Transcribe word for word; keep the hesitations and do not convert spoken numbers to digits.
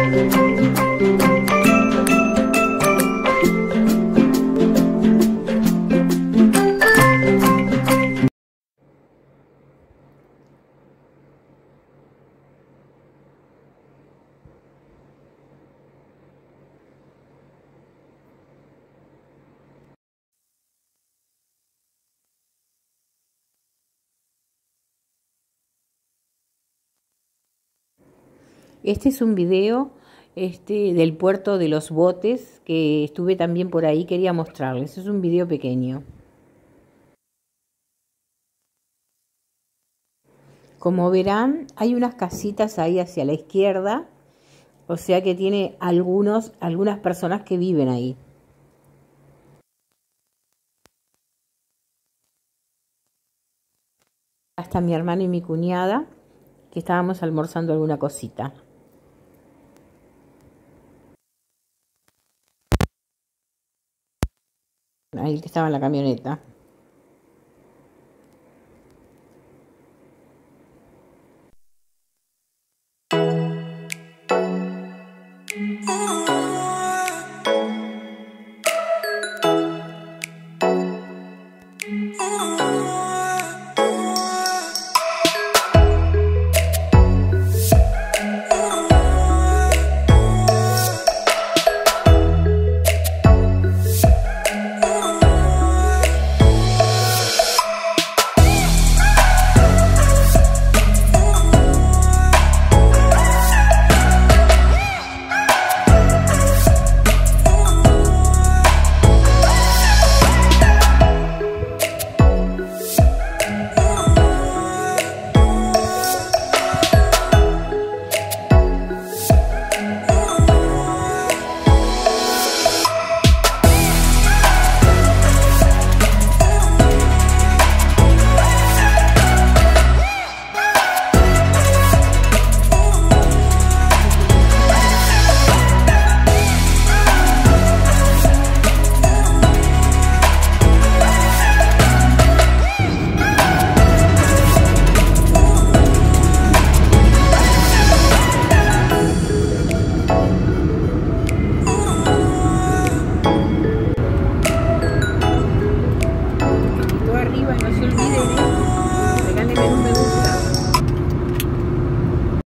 Este es un video este, del puerto de Los Botes, que estuve también por ahí, quería mostrarles. Es un video pequeño. Como verán, hay unas casitas ahí hacia la izquierda, o sea que tiene algunos, algunas personas que viven ahí. Hasta mi hermano y mi cuñada, que estábamos almorzando alguna cosita. Ahí que estaba en la camioneta. Oh.